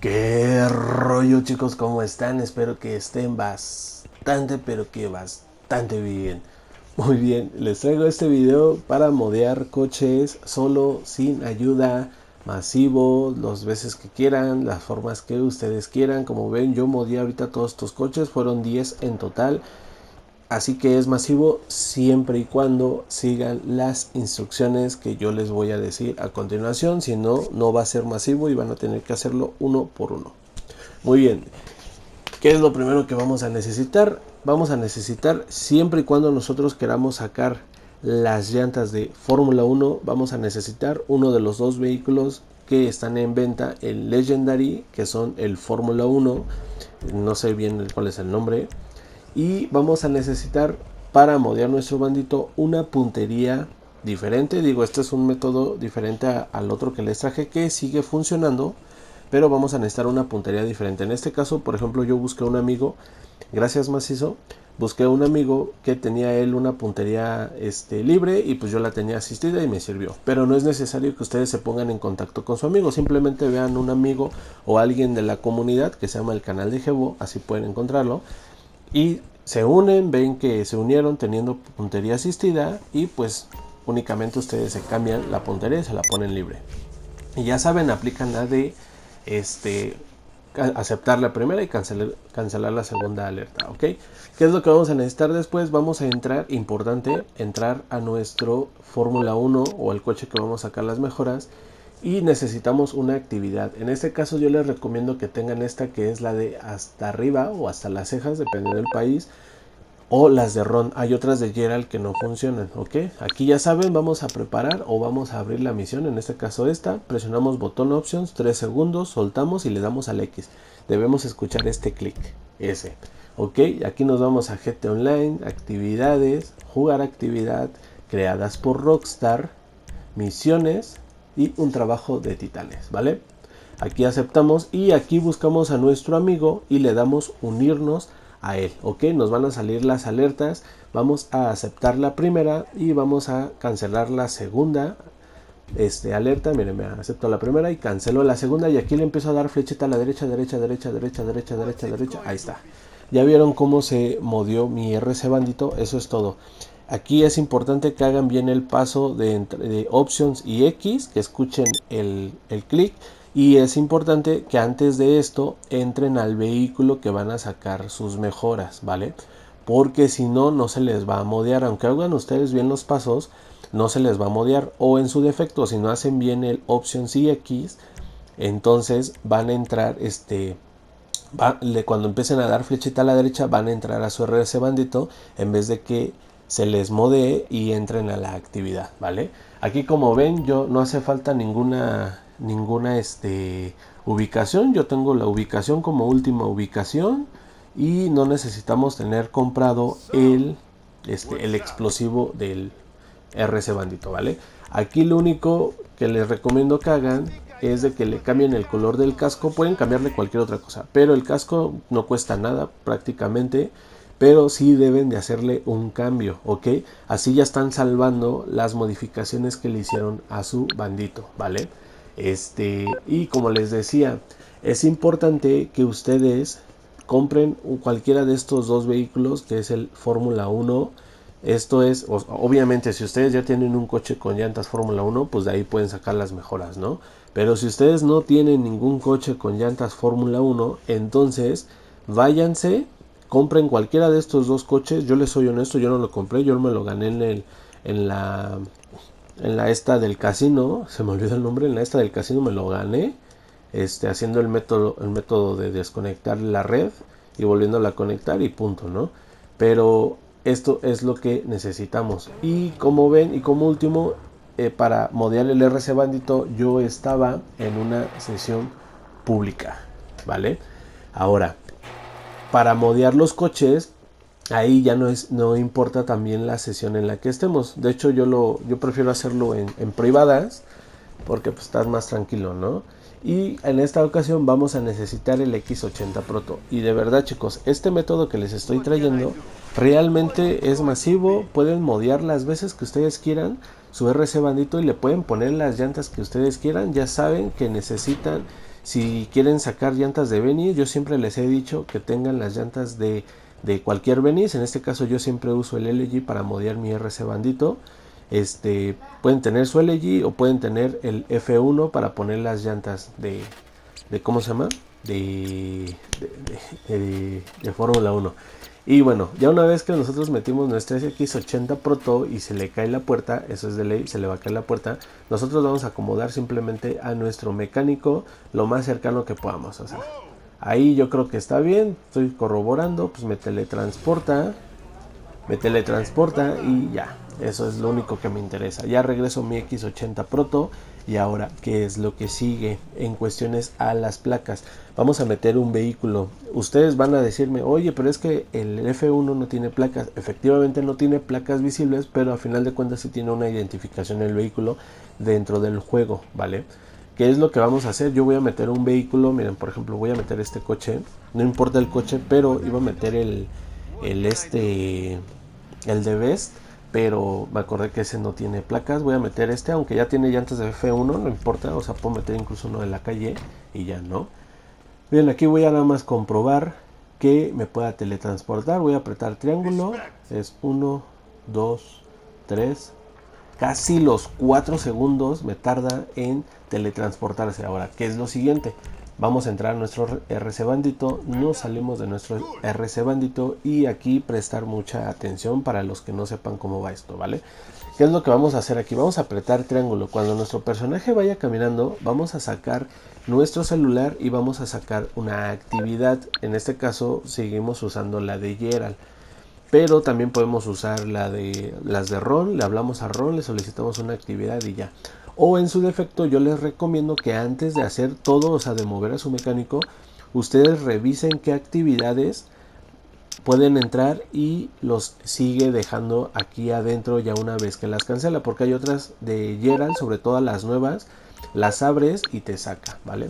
¿Qué rollo, chicos? ¿Cómo están? Espero que estén bastante, pero que bastante bien. Muy bien, les traigo este video para modear coches solo, sin ayuda, masivo, las veces que quieran, las formas que ustedes quieran. Como ven, yo modeé ahorita todos estos coches, fueron 10 en total. Así que es masivo siempre y cuando sigan las instrucciones que yo les voy a decir a continuación. Si no, no va a ser masivo y van a tener que hacerlo uno por uno. Muy bien, ¿qué es lo primero que vamos a necesitar? Vamos a necesitar, siempre y cuando nosotros queramos sacar las llantas de Fórmula 1, vamos a necesitar uno de los dos vehículos que están en venta, el Legendary, que son el Fórmula 1, no sé bien cuál es el nombre, y vamos a necesitar para modear nuestro bandito una puntería diferente. Digo, este es un método diferente al otro que les traje, que sigue funcionando, pero vamos a necesitar una puntería diferente. En este caso, por ejemplo, yo busqué un amigo, gracias Macizo, busqué un amigo que tenía él una puntería libre, y pues yo la tenía asistida y me sirvió. Pero no es necesario que ustedes se pongan en contacto con su amigo, simplemente vean un amigo o alguien de la comunidad que se llama el canal de Jebo, así pueden encontrarlo, y se unen, ven que se unieron teniendo puntería asistida, y pues únicamente ustedes se cambian la puntería y se la ponen libre. Y ya saben, aplican la de aceptar la primera y cancelar la segunda alerta, ¿ok? ¿Qué es lo que vamos a necesitar después? Vamos a entrar, importante, entrar a nuestro Fórmula 1 o el coche que vamos a sacar las mejoras, y necesitamos una actividad. En este caso yo les recomiendo que tengan esta, que es la de hasta arriba o hasta las cejas, dependiendo del país, o las de Ron. Hay otras de Gerald que no funcionan, ¿ok? Aquí ya saben, vamos a preparar o vamos a abrir la misión, en este caso esta, presionamos botón options, 3 segundos, soltamos y le damos al X. Debemos escuchar este clic, ese, ¿ok? Aquí nos vamos a GT Online, actividades, jugar actividad, creadas por Rockstar, misiones y un trabajo de titanes, ¿vale? Aquí aceptamos y aquí buscamos a nuestro amigo y le damos unirnos a él, ok. Nos van a salir las alertas, vamos a aceptar la primera y vamos a cancelar la segunda alerta. Miren, me acepto la primera y cancelo la segunda, y aquí le empiezo a dar flechita a la derecha, derecha, derecha, derecha, derecha, derecha, derecha. Ahí está. Ya vieron cómo se modió mi RC bandito. Eso es todo. Aquí es importante que hagan bien el paso de options y X, que escuchen el clic, y es importante que antes de esto entren al vehículo que van a sacar sus mejoras, ¿vale? Porque si no, no se les va a modear. Aunque hagan ustedes bien los pasos, no se les va a modear. O en su defecto, si no hacen bien el options y X, entonces van a entrar cuando empiecen a dar flechita a la derecha, van a entrar a su RS bandito en vez de que se les modee y entren a la actividad, ¿vale? Aquí, como ven, yo no hace falta ninguna ubicación. Yo tengo la ubicación como última ubicación y no necesitamos tener comprado el explosivo del RC bandito, ¿vale? Aquí lo único que les recomiendo que hagan es de que le cambien el color del casco. Pueden cambiarle cualquier otra cosa, pero el casco no cuesta nada prácticamente, pero sí deben de hacerle un cambio, ¿ok? Así ya están salvando las modificaciones que le hicieron a su bandito, ¿vale? Y como les decía, es importante que ustedes compren cualquiera de estos dos vehículos, que es el Fórmula 1. Esto es, obviamente, si ustedes ya tienen un coche con llantas Fórmula 1, pues de ahí pueden sacar las mejoras, ¿no? Pero si ustedes no tienen ningún coche con llantas Fórmula 1, entonces váyanse, compren cualquiera de estos dos coches. Yo les soy honesto, yo no lo compré, yo me lo gané en la esta del casino, se me olvidó el nombre, en la esta del casino me lo gané, haciendo el método de desconectar la red y volviéndola a conectar y punto, ¿no? Pero esto es lo que necesitamos. Y como ven, y como último, para modear el RC bandito, yo estaba en una sesión pública, ¿vale? Ahora, para modear los coches, ahí ya no importa también la sesión en la que estemos. De hecho, yo prefiero hacerlo en privadas, porque pues estás más tranquilo, ¿no? Y en esta ocasión vamos a necesitar el X80 Proto. Y de verdad, chicos, este método que les estoy trayendo realmente es masivo. Pueden modear las veces que ustedes quieran su RC bandito y le pueden poner las llantas que ustedes quieran. Ya saben que necesitan Si quieren sacar llantas de Venice, yo siempre les he dicho que tengan las llantas de cualquier Venice. En este caso yo siempre uso el LG para modear mi RC Bandito. Pueden tener su LG o pueden tener el F1 para poner las llantas de ¿cómo se llama? De Fórmula 1. Y bueno, ya una vez que nosotros metimos nuestra SX80 Proto y se le cae la puerta, eso es de ley, se le va a caer la puerta, nosotros vamos a acomodar simplemente a nuestro mecánico lo más cercano que podamos hacer. Ahí yo creo que está bien, estoy corroborando, pues me teletransporta y ya. Eso es lo único que me interesa. Ya regreso mi X80 Proto. Y ahora, ¿qué es lo que sigue en cuestiones a las placas? Vamos a meter un vehículo. Ustedes van a decirme, oye, pero es que el F1 no tiene placas. Efectivamente no tiene placas visibles, pero a final de cuentas sí tiene una identificación el vehículo dentro del juego, ¿vale? ¿Qué es lo que vamos a hacer? Yo voy a meter un vehículo. Miren, por ejemplo, voy a meter este coche. No importa el coche, pero iba a meter el de Best, pero me acordé que ese no tiene placas. Voy a meter este, aunque ya tiene llantas de F1, no importa, o sea, puedo meter incluso uno de la calle y ya no. Bien, aquí voy a nada más comprobar que me pueda teletransportar. Voy a apretar triángulo, es 1, 2, 3, casi los 4 segundos me tarda en teletransportarse. Ahora, ¿qué es lo siguiente? Vamos a entrar a nuestro RC Bandito, nos salimos de nuestro RC Bandito y aquí prestar mucha atención para los que no sepan cómo va esto, ¿vale? ¿Qué es lo que vamos a hacer aquí? Vamos a apretar triángulo. Cuando nuestro personaje vaya caminando, vamos a sacar nuestro celular y vamos a sacar una actividad. En este caso, seguimos usando la de Geralt. Pero también podemos usar las de Ron. Le hablamos a Ron, le solicitamos una actividad y ya. O en su defecto yo les recomiendo que antes de hacer todo, o sea de mover a su mecánico, ustedes revisen qué actividades pueden entrar y los sigue dejando aquí adentro ya una vez que las cancela, porque hay otras de Geralt, sobre todo las nuevas, las abres y te saca, ¿vale?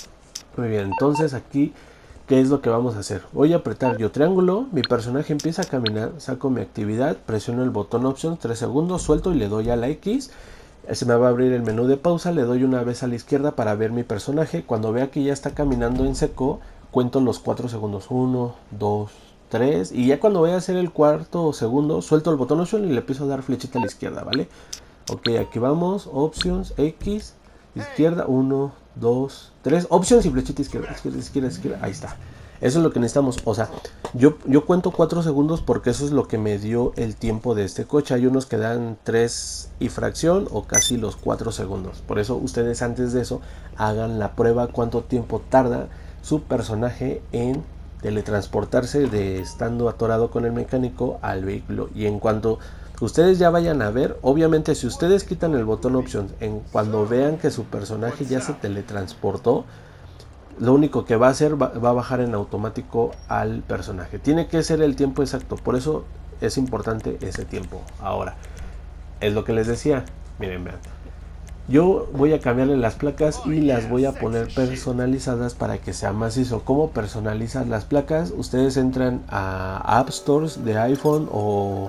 Muy bien, entonces aquí, ¿qué es lo que vamos a hacer? Voy a apretar yo triángulo, mi personaje empieza a caminar, saco mi actividad, presiono el botón Options 3 segundos, suelto y le doy a la X. Se me va a abrir el menú de pausa, le doy una vez a la izquierda para ver mi personaje. Cuando vea que ya está caminando en seco, cuento los 4 segundos. 1, 2, 3. Y ya cuando vaya a hacer el cuarto segundo, suelto el botón Option y le empiezo a dar flechita a la izquierda, ¿vale? Ok, aquí vamos. Options, X, izquierda. 1, 2, 3. Options y flechita izquierda, izquierda. Ahí está. Eso es lo que necesitamos. O sea, yo cuento 4 segundos porque eso es lo que me dio el tiempo de este coche. Hay unos que dan 3 y fracción o casi los 4 segundos. Por eso ustedes antes de eso hagan la prueba cuánto tiempo tarda su personaje en teletransportarse de estando atorado con el mecánico al vehículo. Y en cuanto ustedes ya vayan a ver, obviamente si ustedes quitan el botón Options cuando vean que su personaje ya se teletransportó, lo único que va a hacer va a bajar en automático al personaje. Tiene que ser el tiempo exacto, por eso es importante ese tiempo. Ahora, es lo que les decía, miren, vean. Yo voy a cambiarle las placas y las voy a poner personalizadas para que sea macizo. ¿Cómo personalizar las placas? Ustedes entran a App Stores de iPhone o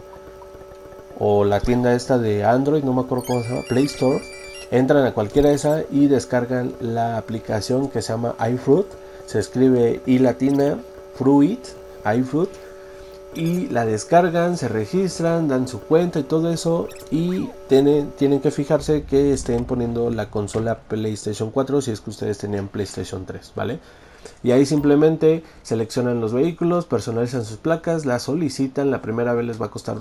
la tienda esta de Android, no me acuerdo cómo se llama, Play Store. Entran a cualquiera de esas y descargan la aplicación que se llama iFruit. Se escribe I latina, Fruit, iFruit. Y la descargan, se registran, dan su cuenta y todo eso. Y tienen que fijarse que estén poniendo la consola PlayStation 4 si es que ustedes tenían PlayStation 3, ¿vale? Y ahí simplemente seleccionan los vehículos, personalizan sus placas, las solicitan. La primera vez les va a costar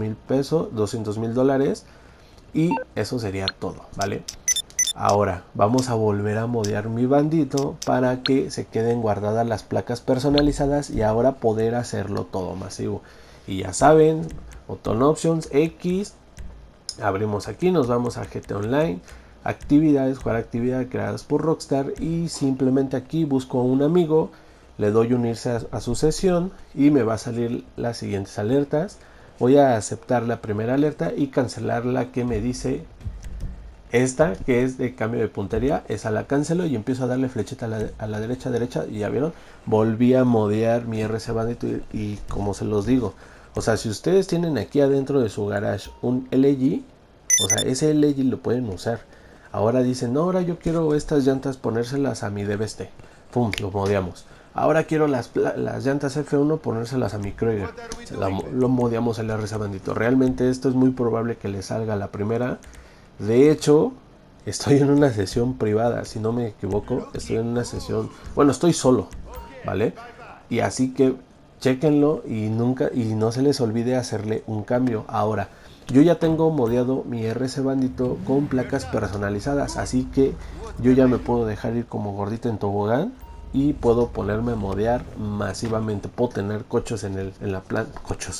$200,000. Y eso sería todo, ¿vale? Ahora vamos a volver a modear mi bandito para que se queden guardadas las placas personalizadas y ahora poder hacerlo todo masivo. Y ya saben, botón Options, X, abrimos aquí, nos vamos a GT Online, actividades, jugar actividades creadas por Rockstar y simplemente aquí busco un amigo, le doy unirse a su sesión y me va a salir las siguientes alertas. Voy a aceptar la primera alerta y cancelar la que me dice esta, que es de cambio de puntería. Esa la cancelo y empiezo a darle flechita a la derecha. Y ya vieron, volví a modear mi RC Bandito y como se los digo, o sea, si ustedes tienen aquí adentro de su garage un LG, o sea, ese LG lo pueden usar. Ahora dicen, no, ahora yo quiero estas llantas ponérselas a mi DBST. Pum, lo modeamos. Ahora quiero las llantas F1 ponérselas a mi Krieger. Lo modeamos el RC Bandito. Realmente esto es muy probable que le salga la primera. De hecho, estoy en una sesión privada, si no me equivoco. Estoy en una sesión, bueno, estoy solo, ¿vale? Y así que chéquenlo y no se les olvide hacerle un cambio. Ahora, yo ya tengo modeado mi RC Bandito con placas personalizadas, así que yo ya me puedo dejar ir como gordito en tobogán y puedo ponerme a modear masivamente. Puedo tener coches en la planta,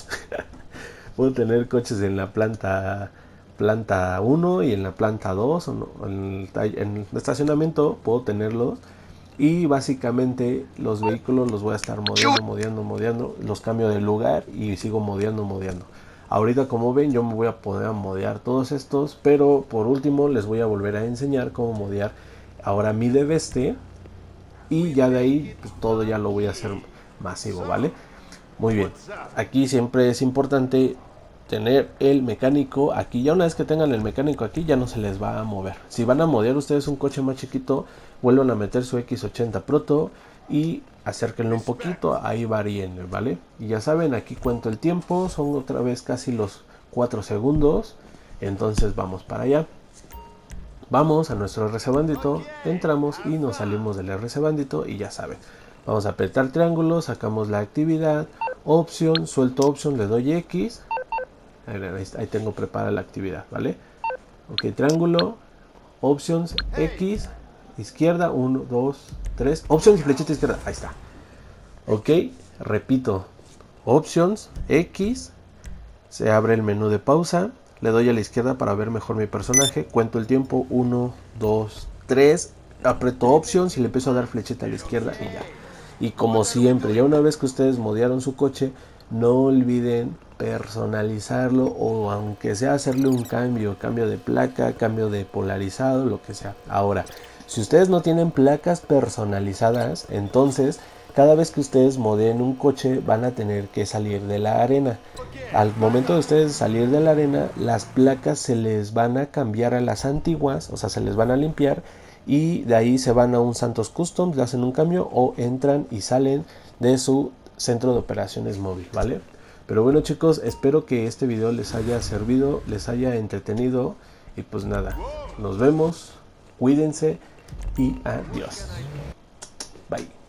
puedo tener coches en la planta 1 y en la planta 2 en el estacionamiento puedo tenerlos. Y básicamente los vehículos los voy a estar modeando, los cambio de lugar y sigo modeando. Ahorita, como ven, yo me voy a poner a modear todos estos, pero por último les voy a volver a enseñar cómo modear ahora mi DBST, y ya de ahí pues, todo ya lo voy a hacer masivo, ¿vale? Muy bien, aquí siempre es importante tener el mecánico aquí. Ya una vez que tengan el mecánico aquí, ya no se les va a mover. Si van a modear ustedes un coche más chiquito, vuelvan a meter su X80 Proto y acérquenlo un poquito, ahí varíen, ¿vale? Y ya saben, aquí cuento el tiempo, son otra vez casi los 4 segundos. Entonces vamos para allá. Vamos a nuestro RC Bandito, entramos y nos salimos del RC Bandito y ya saben. Vamos a apretar triángulo, sacamos la actividad, opción, suelto opción, le doy X. Ahí tengo preparada la actividad, ¿vale? Ok, triángulo, options, X, izquierda, 1, 2, 3, options y flechita izquierda, ahí está. Ok, repito, options, X, se abre el menú de pausa, le doy a la izquierda para ver mejor mi personaje, cuento el tiempo, 1, 2, 3, aprieto options y le empiezo a dar flechita a la izquierda y ya. Y como siempre, ya una vez que ustedes modearon su coche, no olviden personalizarlo, o aunque sea hacerle un cambio de placa, cambio de polarizado, lo que sea. Ahora, si ustedes no tienen placas personalizadas, entonces cada vez que ustedes modeen un coche van a tener que salir de la arena. Al momento de ustedes salir de la arena, las placas se les van a cambiar a las antiguas, o sea, se les van a limpiar, y de ahí se van a un Santos Custom, le hacen un cambio o entran y salen de su centro de operaciones móvil, ¿vale? Pero bueno, chicos, espero que este video les haya servido, les haya entretenido, y pues nada, nos vemos, cuídense y adiós. Bye.